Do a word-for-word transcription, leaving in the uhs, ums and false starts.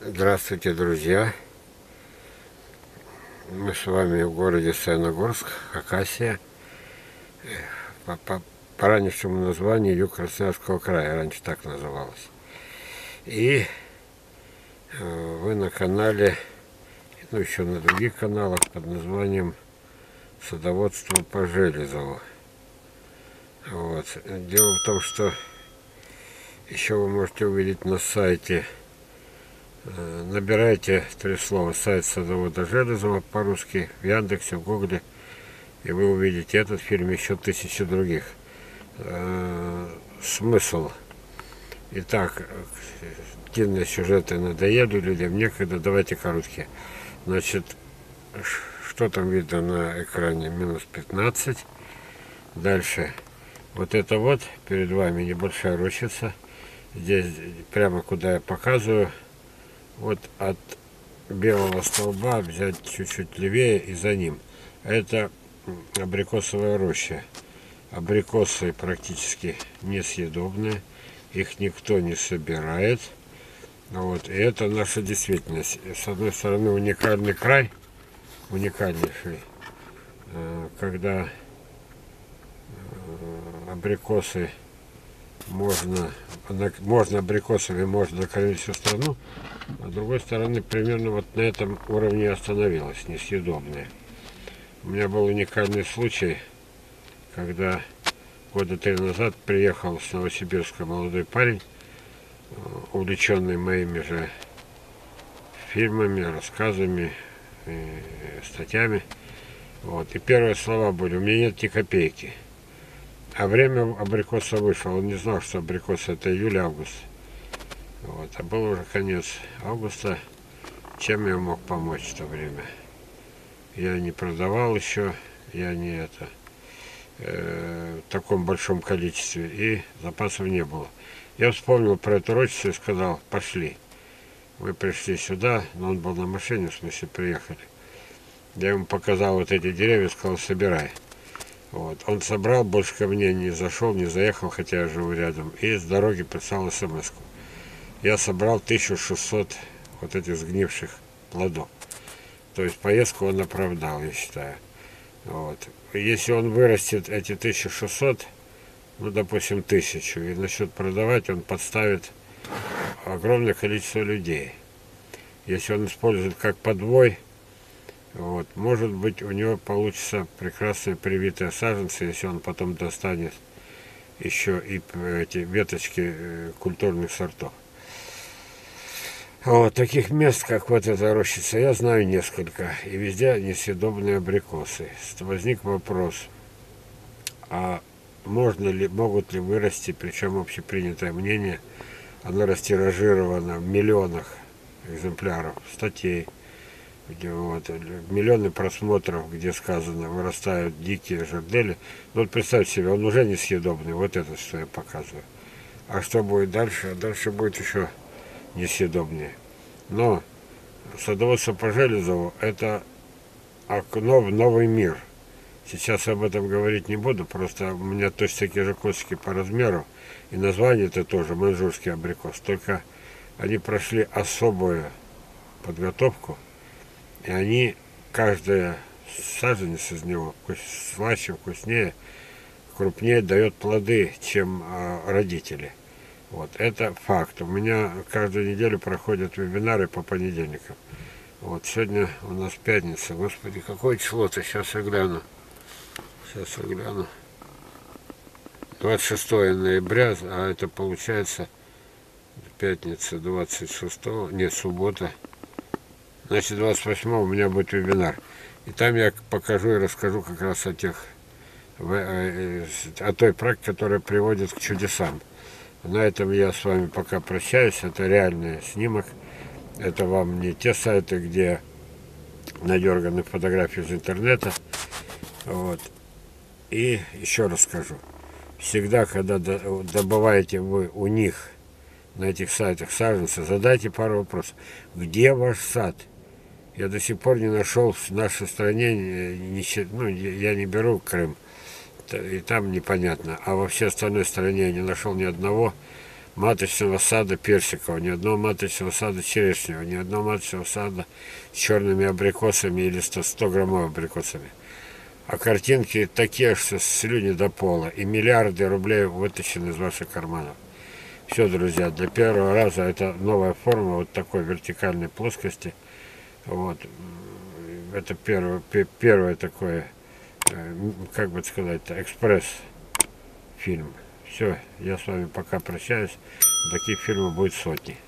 Здравствуйте, друзья! Мы с вами в городе Саяногорск, Хакасия, по, по, по раннему названию Юг Красноярского края, раньше так называлось. И э, вы на канале, ну еще на других каналах под названием «Садоводство по Железову». Вот. Дело в том, что еще вы можете увидеть на сайте. Набирайте три слова сайт садовода Железова по-русски в Яндексе, в Гугле, и вы увидите этот фильм, еще тысячи других. Смысл. Итак, длинные сюжеты надоели людям, некогда, давайте короткие. Значит, что там видно на экране? Минус пятнадцать. Дальше. Вот это вот перед вами небольшая рощица. Здесь прямо куда я показываю. Вот от белого столба взять чуть-чуть левее и за ним. Это абрикосовая роща. Абрикосы практически несъедобные. Их никто не собирает. Вот. И это наша действительность. С одной стороны, уникальный край. Уникальнейший. Когда абрикосы можно, можно абрикосами можно накормить всю страну. А с другой стороны, примерно вот на этом уровне остановилась, несъедобная. У меня был уникальный случай, когда года три назад приехал с Новосибирска молодой парень, увлеченный моими же фильмами, рассказами, статьями. Вот. И первые слова были: у меня нет ни копейки. А время абрикоса вышло. Он не знал, что абрикос это июль-август. Вот. А был уже конец августа. Чем я мог помочь в то время? Я не продавал еще, я не это э, в таком большом количестве, и запасов не было. Я вспомнил про эту рощицу и сказал: пошли. Мы пришли сюда, но он был на машине, в смысле приехали. Я ему показал вот эти деревья, сказал: собирай. Вот. Он собрал, больше ко мне не зашел, не заехал, хотя я живу рядом, и с дороги прислал смс-ку. Я собрал тысячу шестьсот вот этих сгнивших плодов. То есть поездку он оправдал, я считаю. Вот. Если он вырастет эти тысячу шестьсот, ну, допустим, тысячу, и начнет продавать, он подставит огромное количество людей. Если он использует как подвой, вот, может быть, у него получится прекрасные привитые саженцы, если он потом достанет еще и эти веточки культурных сортов. Вот, таких мест, как вот эта рощица, я знаю несколько, и везде несъедобные абрикосы. Возник вопрос, а можно ли, могут ли вырасти, причем общепринятое мнение, оно растиражировано в миллионах экземпляров, статей, где вот миллионы просмотров, где сказано, вырастают дикие жердели. Ну вот представьте себе, он уже несъедобный, вот это, что я показываю. А что будет дальше? Дальше будет еще несъедобнее. Но садоводство по Железову — это окно в новый мир. Сейчас об этом говорить не буду, просто у меня точно такие же косточки по размеру, и название это тоже маньчжурский абрикос, только они прошли особую подготовку, и они, каждая саженец из него слаще, вкуснее, крупнее дает плоды, чем э, родители. Вот, это факт. У меня каждую неделю проходят вебинары по понедельникам. Вот, сегодня у нас пятница. Господи, какое число-то? Сейчас я гляну. Сейчас я гляну. двадцать шестое ноября, а это получается пятница двадцать шестого, нет, суббота. Значит, двадцать восьмого у меня будет вебинар. И там я покажу и расскажу как раз о тех, о той практике, которая приводит к чудесам. На этом я с вами пока прощаюсь. Это реальный снимок. Это вам не те сайты, где надерганы фотографии из интернета. Вот. И еще раз скажу. Всегда, когда добываете вы у них на этих сайтах саженцы, задайте пару вопросов. Где ваш сад? Я до сих пор не нашел в нашей стране, не, ну, я не беру Крым, и там непонятно, а во всей остальной стране я не нашел ни одного маточного сада персикового, ни одного маточного сада черешневого, ни одного маточного сада с черными абрикосами или сто граммовыми абрикосами. А картинки такие, что слюни до пола. И миллиарды рублей вытащены из ваших карманов. Все, друзья, для первого раза это новая форма вот такой вертикальной плоскости. Вот. Это первое, первое такое, как бы сказать, экспресс-фильм. Все, я с вами пока прощаюсь. Таких фильмов будет сотни.